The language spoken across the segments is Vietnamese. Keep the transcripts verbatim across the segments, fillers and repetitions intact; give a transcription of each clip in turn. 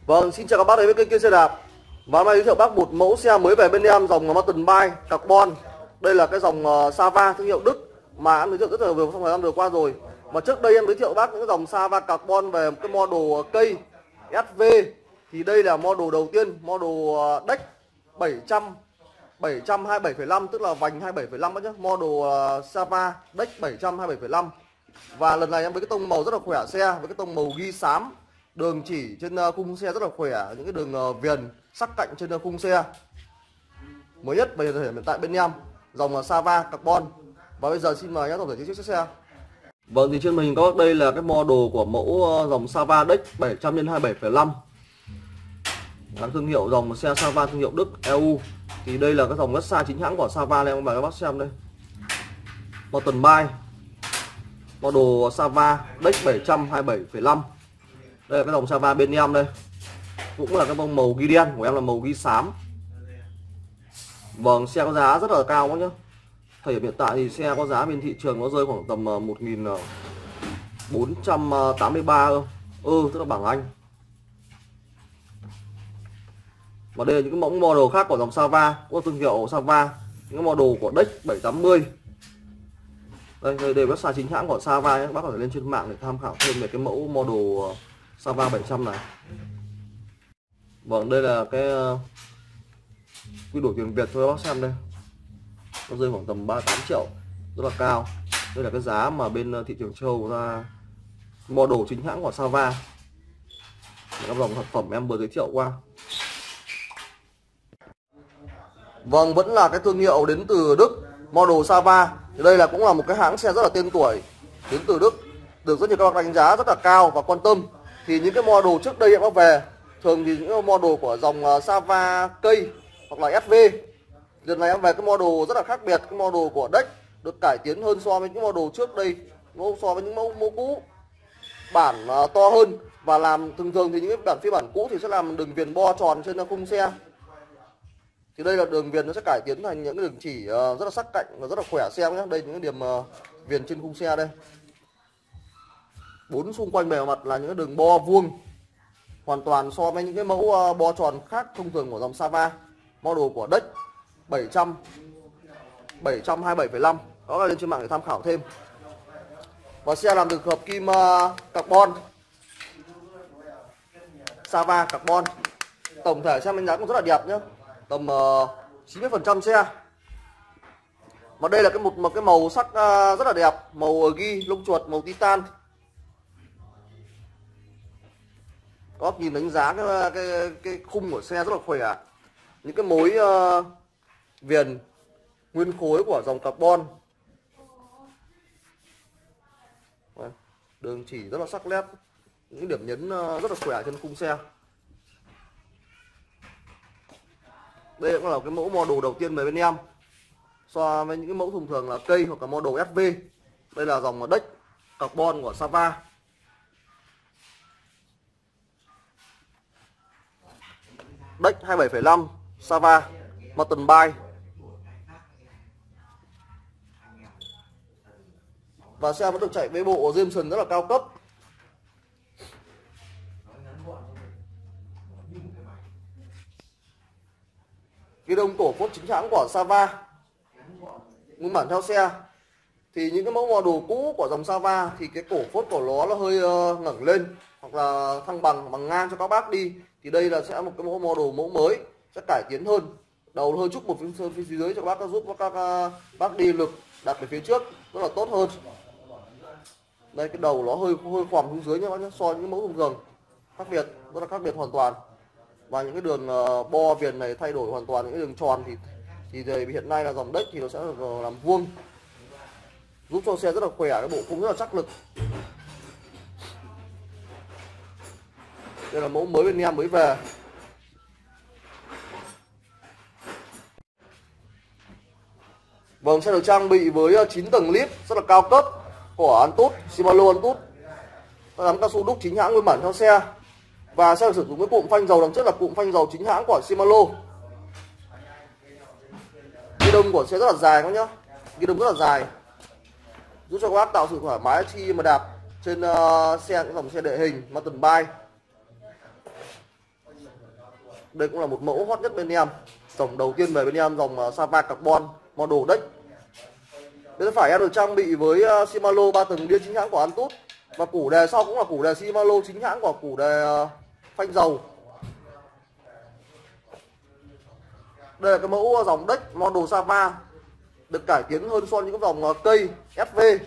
Vâng, xin chào các bác đến với kênh Kiên Xe Đạp. Và hôm nay giới thiệu bác một mẫu xe mới về bên em, dòng Mountain Bike Carbon. Đây là cái dòng uh, Sava thương hiệu Đức mà em giới thiệu rất là vừa trong thời gian vừa qua rồi. Và trước đây em giới thiệu bác những cái dòng Sava Carbon về một cái model cây ét vê. Thì đây là model đầu tiên, model uh, deck bảy trăm, bảy trăm hai mươi bảy phẩy năm, tức là vành hai mươi bảy phẩy năm nhé. Model uh, Sava deck bảy trăm hai mươi bảy phẩy năm. Và lần này em với cái tông màu rất là khỏe xe, với cái tông màu ghi xám. Đường chỉ trên khung xe rất là khỏe, những cái đường viền sắc cạnh trên khung xe mới nhất bây giờ hiện tại bên em, dòng Sava Carbon. Và bây giờ xin mời nhé tổng thể chiếc xe. Vâng, thì trên mình có đây là cái model của mẫu dòng Sava deck bảy trăm nhân hai mươi bảy phẩy năm, là thương hiệu dòng xe Sava thương hiệu Đức e u. Thì đây là cái dòng rất xa chính hãng của Sava này, em mời các bác xem đây. Mountain Bike model Sava deck bảy trăm hai mươi bảy phẩy năm. Đây là cái dòng Sava bên em đây, cũng là cái bông màu ghi đen, của em là màu ghi xám. Vâng, xe có giá rất là cao các nhá. Thời điểm hiện tại thì xe có giá bên thị trường nó rơi khoảng tầm một nghìn bốn trăm tám mươi ba cơ. Ừ, tức là bảng Anh. Và đây là những cái mẫu model khác của dòng Sava, của thương hiệu Sava, những cái model của deck bảy trăm tám mươi. Đây, đây đều website chính hãng của Sava nhé, các bác có thể lên trên mạng để tham khảo thêm về cái mẫu model Sava bảy trăm này. Vâng, đây là cái quy đổi tiền Việt thôi các bác xem đây. Nó rơi khoảng tầm ba mươi tám triệu, rất là cao. Đây là cái giá mà bên thị trường châu Âu ra model chính hãng của Sava. Các dòng sản phẩm em vừa giới thiệu qua. Vâng, vẫn là cái thương hiệu đến từ Đức, model Sava. Thì đây là cũng là một cái hãng xe rất là tên tuổi đến từ Đức, được rất nhiều các bác đánh giá rất là cao và quan tâm. Thì những cái model trước đây em có về, thường thì những model của dòng Sava cây hoặc là ét vê. Lần này em về cái model rất là khác biệt, cái model của deck được cải tiến hơn so với những model trước đây, so với những mẫu mẫu cũ. Bản uh, to hơn và làm thường thường thì những cái bản phiên bản cũ thì sẽ làm đường viền bo tròn trên khung xe. Thì đây là đường viền nó sẽ cải tiến thành những cái đường chỉ uh, rất là sắc cạnh và rất là khỏe xe nhé. Đây những cái điểm uh, viền trên khung xe đây. Bốn xung quanh bề mặt là những cái đường bo vuông, hoàn toàn so với những cái mẫu uh, bo tròn khác thông thường của dòng Sava. Model của deck bảy trăm, bảy trăm hai mươi bảy phẩy năm. Đó là lên trên mạng để tham khảo thêm. Và xe làm từ hợp kim uh, carbon, Sava Carbon. Tổng thể xe đánh giá cũng rất là đẹp nhé, tầm uh, chín mươi phần trăm xe. Và đây là cái một một cái màu sắc uh, rất là đẹp, màu ghi lông chuột, màu titan. Có nhìn đánh giá cái, cái cái khung của xe rất là khỏe. Những cái mối uh, viền nguyên khối của dòng carbon, đường chỉ rất là sắc nét, những điểm nhấn uh, rất là khỏe trên khung xe. Đây cũng là cái mẫu model đầu tiên về bên em, so với những cái mẫu thông thường là cây hoặc là model ét vê. Đây là dòng deck carbon của Sava. Deck hai mươi bảy phẩy năm Sava Mountain Bike. Và xe vẫn được chạy với bộ Jameson rất là cao cấp. Ghi đông cổ phốt chính hãng của Sava, nguyên bản theo xe. Thì những cái mẫu model cũ của dòng Sava thì cái cổ phốt của nó là hơi uh, ngẩng lên hoặc là thăng bằng bằng ngang cho các bác đi. Thì đây là sẽ một cái mẫu model mẫu mới, sẽ cải tiến hơn, đầu hơi trúc một phía, phía dưới cho các bác, giúp các uh, bác đi lực đặt về phía trước rất là tốt hơn. Đây cái đầu nó hơi hơi khoằm xuống dưới nhé bác nhé, so với những mẫu thông thường khác biệt, rất là khác biệt hoàn toàn. Và những cái đường uh, bo viền này thay đổi hoàn toàn, những cái đường tròn thì thì thì hiện nay là dòng deck thì nó sẽ làm vuông, giúp cho xe rất là khỏe, cái bộ khung rất là chắc lực. Đây là mẫu mới bên em mới về. Vâng, sẽ được trang bị với chín tầng lip rất là cao cấp của Antutu, Shimano Antutu. Dám cao su đúc chính hãng nguyên bản theo xe. Và sẽ được sử dụng cái cụm phanh dầu đằng trước là cụm phanh dầu chính hãng của Shimano. Ghi đông của xe rất là dài các nhá, ghi đông rất là dài, giúp cho các bác tạo sự thoải mái khi mà đạp trên uh, xe, những dòng xe địa hình Mountain Bike. Đây cũng là một mẫu hot nhất bên em. Dòng đầu tiên về bên em, dòng Sava Carbon model deck. Bên phải em được trang bị với Shimano ba tầng đĩa chính hãng của Antutu. Và củ đề sau cũng là củ đề Shimano chính hãng của củ đề phanh dầu. Đây là cái mẫu dòng deck model Sava, được cải tiến hơn so với những dòng cây ét vê,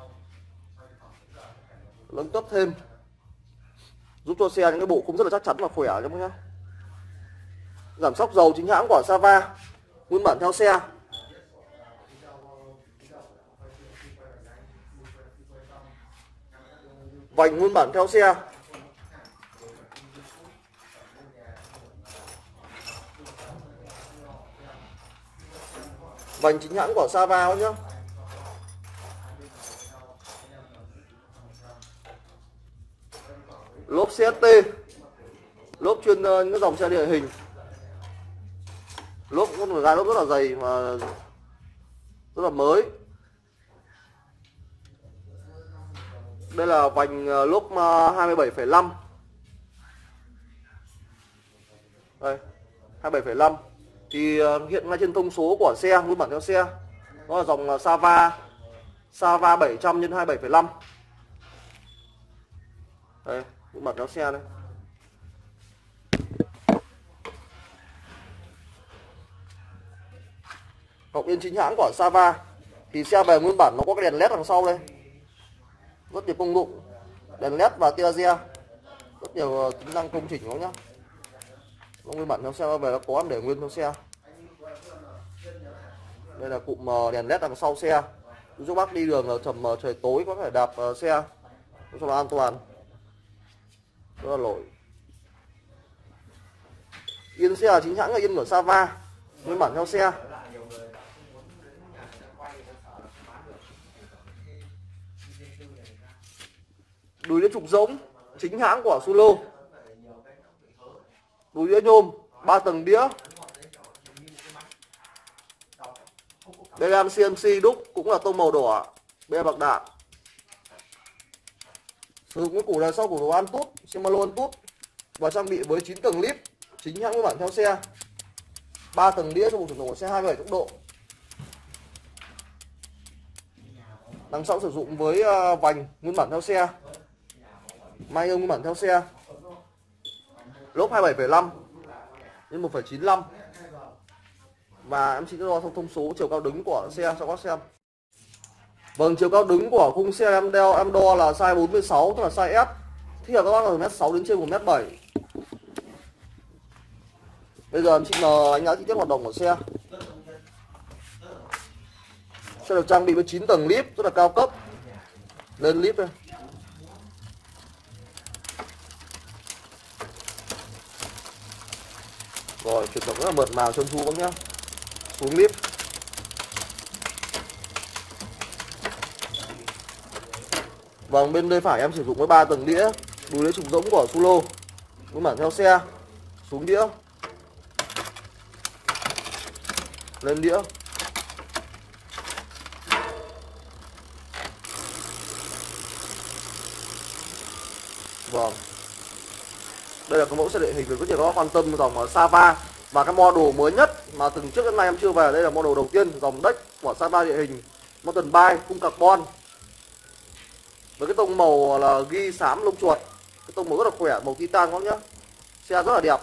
nâng cấp thêm, giúp cho xe những cái bộ khung rất là chắc chắn và khỏe cho nhá. Giảm sóc dầu chính hãng của Sava, nguyên bản theo xe. Vành nguyên bản theo xe. Vành chính hãng của Sava nhá. Lốp xê ét tê, lốp chuyên những cái dòng xe địa hình. Lốp cũng một gai lốp rất là dày mà rất là mới. Đây là vành lốp hai mươi bảy phẩy năm. Đây, hai mươi bảy phẩy năm. Thì hiện ngay trên thông số của xe, nguyên bản theo xe, nó là dòng Sava Sava bảy trăm nhân hai mươi bảy phẩy năm. Đây, nguyên bản theo xe đây. Cọc yên chính hãng của Sava. Thì xe về nguyên bản nó có cái đèn led đằng sau đây, rất nhiều công dụng, đèn led và tia re, rất nhiều tính năng công chỉnh nó nhá. Nó nguyên bản theo xe về nó có để nguyên theo xe. Đây là cụm đèn led đằng sau xe, giúp bác đi đường tầm trời tối có thể đạp xe cho nó an toàn, rất là nổi. Yên xe là chính hãng là yên của Sava, nguyên bản theo xe. Đùi đĩa trục rỗng chính hãng của Solo, đùi đĩa nhôm ba tầng đĩa. Đây là xê em xê đúc, cũng là tông màu đỏ, bê bạc đạn. Sử dụng cái củ đề sau của đồ Antutu, Shimano Antutu, và trang bị với chín tầng lip chính hãng nguyên bản theo xe, ba tầng đĩa cho một chuyển động của xe hai mươi bảy tốc độ. Đằng sau sử dụng với vành nguyên bản theo xe, may ương nguyên bản theo xe, lốp hai mươi bảy phẩy năm nhân một phẩy chín lăm. Và em xin đo thông thông số chiều cao đứng của xe cho các xem. Vâng, chiều cao đứng của khung xe em đeo em đo là size bốn mươi sáu, tức là size S. Thích là các bác là từ mét sáu đến trên một mét bảy. Bây giờ em xin mời anh đã chi tiết hoạt động của xe. Xe được trang bị với chín tầng lip rất là cao cấp. Lên lip đây. Rồi, chuyển động rất là mượt mà, trơn tru các nhá. Xuống lip. Vâng, bên đây phải em sử dụng với ba tầng đĩa, đùi đĩa trục rỗng của Solo, nguyên bản theo xe. Xuống đĩa. Lên đĩa. Vâng. Đây là cái mẫu xe địa hình được rất nhiều các bác quan tâm, dòng Sava. Và cái model mới nhất mà từng trước đến nay em chưa về, đây là model đầu tiên, dòng deck của Sava địa hình Mountain Bike khung carbon. Với cái tông màu là ghi xám lông chuột, cái tông màu rất là khỏe, màu titan các nhá. Xe rất là đẹp.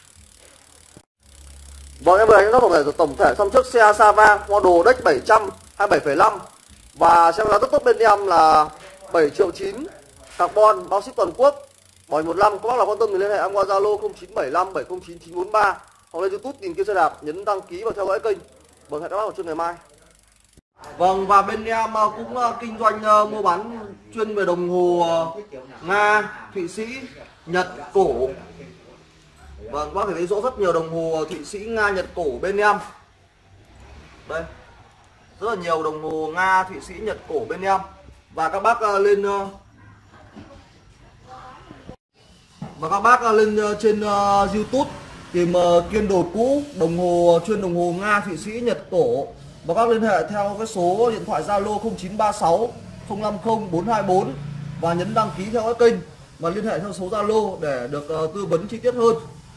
Vâng, em vừa đánh giá tổng thể tổng thể xong trước xe Sava model deck bảy trăm hai mươi bảy phẩy năm. Và xem giá rất tốt bên em là bảy triệu chín, carbon, bao ship toàn quốc. Hỏi một năm, các bác là quan tâm thì liên hệ em qua Zalo không chín bảy năm bảy không chín chín bốn ba hoặc lên YouTube tìm kiếm xe đạp, nhấn đăng ký và theo dõi kênh. Vâng, hẹn các bác vào trưa ngày mai. Vâng, và bên em cũng kinh doanh mua bán chuyên về đồng hồ Nga, Thụy Sĩ, Nhật, cổ. Vâng, các bác thể thấy rõ rất nhiều đồng hồ Thụy Sĩ, Nga, Nhật, cổ bên em. Đây, rất là nhiều đồng hồ Nga, Thụy Sĩ, Nhật, cổ bên em. Và các bác lên Và các bác lên trên YouTube tìm Kiên Đồ Cũ, đồng hồ chuyên đồng hồ Nga, Thụy Sĩ, Nhật, cổ. Và các liên hệ theo cái số điện thoại Zalo không chín ba sáu không năm không bốn hai bốn và nhấn đăng ký theo các kênh và liên hệ theo số Zalo để được tư vấn chi tiết hơn.